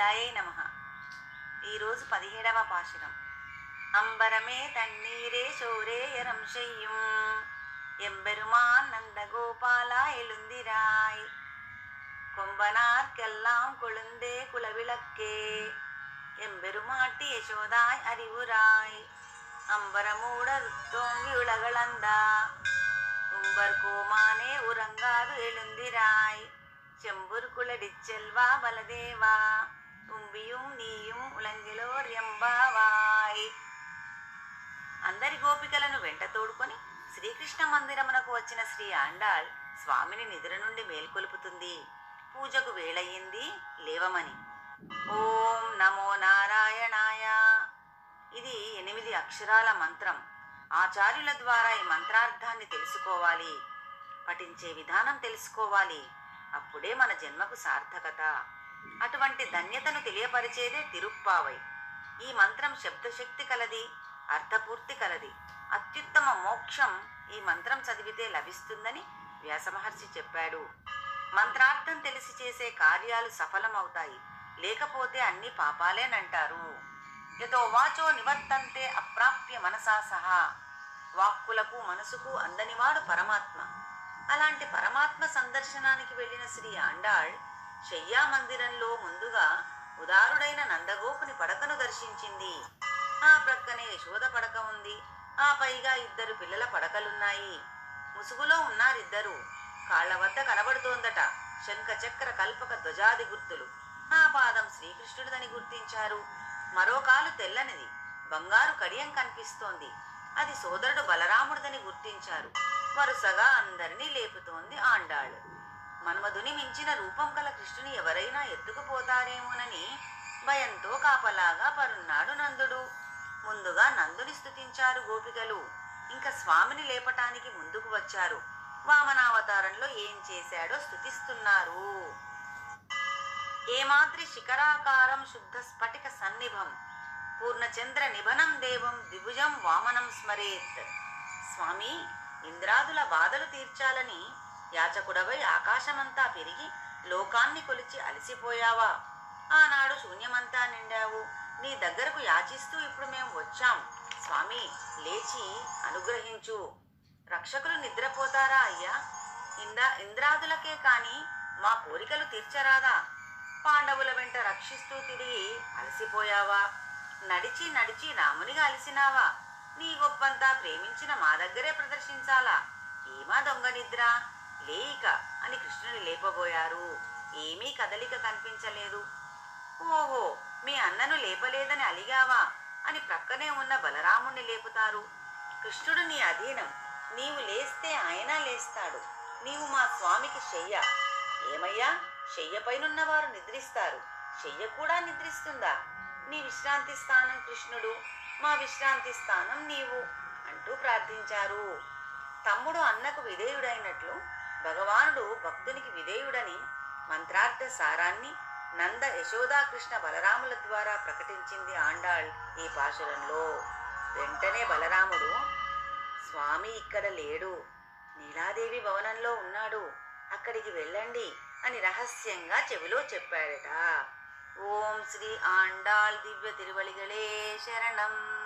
గోవిందాయై నమః. ఈరోజు 17వ పాశురం. అంబరమే తన్నీరే శోరేయరం శయ్యం எம்பெருமான் நந்தகோபாலா எழுந்திராய் கொம்பனார்க்கெல்லாம் கொழுந்தே குலவிளக்கே எம்பெருமாட்டி யசோதாய் அறிவுராய் அம்பரமூடர் தோங்கி உலகளந்தா உம்பர் கோமானே உறங்காது எழுந்திராய் செம்புர் குளடிச் செல்வா பலதேவா తుంబిயும் నీயும் ఉలంగిలోర్ ఎంబావాయ్. అందరి గోపికలను వెంట తోడుకొని శ్రీకృష్ణ మందిరమునకు వచ్చిన శ్రీ ఆండాళ్ స్వామిని నిద్ర నుండి మేల్కొలుపుతుంది. పూజకు వేళయింది, లేవమని. ఓం నమో నారాయణాయ. ఇది 8 అక్షరాల మంత్రం. ఆచార్యుల ద్వారా ఈ మంత్రార్థాన్ని తెలుసుకోవాలి, పఠించే విధానం తెలుసుకోవాలి. అప్పుడే మన జన్మకు సార్థకత. అటువంటి ధన్యతను తెలియపరిచేదే తిరుప్పావై. ఈ మంత్రం శబ్దశక్తి కలది, అర్థపూర్తి కలది. అత్యుత్తమ మోక్షం ఈ మంత్రం చదివితే లభిస్తుందని వ్యాసమహర్షి చెప్పాడు. మంత్రార్థం తెలిసి చేసే కార్యాలు సఫలమవుతాయి, లేకపోతే అన్ని పాపాలేనంటారు. యతో వాచో నివర్తంతే అప్రాప్య మనసా సహా. వాక్కులకు మనసుకు అందనివాడు పరమాత్మ. అలాంటి పరమాత్మ సందర్శనానికి వెళ్ళిన శ్రీ ఆండాళ్ శయ్యా మందిరంలో ముందుగా ఉదారుడైన నందగోపుని పడకను దర్శించింది. ఆ ప్రక్కనే యశోద పడక ఉంది. ఆ పైగా 2 పిల్లల పడకలున్నాయి. ముసుగులో ఉన్నారిద్దరు. కాళ్ల వద్ద కనబడుతోందట శంఖ చక్ర కల్పక ధ్వజాది గుర్తులు. ఆ పాదం శ్రీకృష్ణుడిదని గుర్తించారు. మరో కాలు తెల్లనిది, బంగారు కడియం కనిపిస్తోంది. అది సోదరుడు బలరాముడిదని గుర్తించారు. వరుసగా అందరినీ లేపుతోంది ఆండాళ్. మన్మధుని మించిన రూపం కల కృష్ణుని ఎవరైనా ఎత్తుకుపోతారేమోనని భయంతో కాపలాగా పరున్నాడు నందుడు. ముందుగా నందుని స్తుతించారు గోపికలు. ఇంకా స్వామిని లేపటానికి ముందుకు వచ్చారు. వామనావతారంలో ఏం చేశాడో స్తుతిస్తున్నారు. ఏమాద్రి శిఖరాకారం శుద్ధ స్ఫటిక సన్నిభం పూర్ణచంద్ర నిభనం దేవం ద్విభుజం వామనం స్మరేత్. స్వామి, ఇంద్రాదుల బాధలు తీర్చాలని యాచకుడవై ఆకాశమంతా పెరిగి లోకాన్ని కొలిచి అలసిపోయావా? ఆనాడు శూన్యమంతా నిండావు. నీ దగ్గరకు యాచిస్తూ ఇప్పుడు మేము వచ్చాం. స్వామి, లేచి అనుగ్రహించు. రక్షకులు నిద్రపోతారా అయ్యా? ఇంద్రాదులకే కాని మా కోరికలు తీర్చరాదా? పాండవుల వెంట రక్షిస్తూ తిరిగి అలసిపోయావా? నడిచి నడిచి రామునిగా అలసినావా? నీ గొప్పంతా ప్రేమించిన మా దగ్గరే ప్రదర్శించాలా? ఏమా దొంగ నిద్ర, లేయిక అని కృష్ణుని లేపబోయారు. ఏమీ కదలిక కనిపించలేదు. ఓహో, మీ అన్నను లేపలేదని అలిగావా అని ప్రక్కనే ఉన్న బలరాముణ్ణి లేపుతారు. కృష్ణుడు నీ అధీనం. నీవు లేస్తే ఆయన లేస్తాడు. నీవు మా స్వామికి శయ్య. ఏమయ్యా, శయ్యపైనున్నవారు నిద్రిస్తారు, శయ్య కూడా నిద్రిస్తుందా? నీ విశ్రాంతి స్థానం కృష్ణుడు, మా విశ్రాంతి స్థానం నీవు అంటూ ప్రార్థించారు. తమ్ముడు అన్నకు విధేయుడైనట్లు భగవానుడు భక్తునికి విధేయుడని మంత్రార్థ సారాన్ని నంద యశోదా కృష్ణ బలరాముల ద్వారా ప్రకటించింది ఆండాళ్ ఈ పాశురంలో. వెంటనే బలరాముడు, స్వామి ఇక్కడ లేడు, నీలాదేవి భవనంలో ఉన్నాడు, అక్కడికి వెళ్ళండి అని రహస్యంగా చెవిలో చెప్పాడట. ఓం శ్రీ ఆండాళ్ దివ్య తిరువళిగళే శరణం.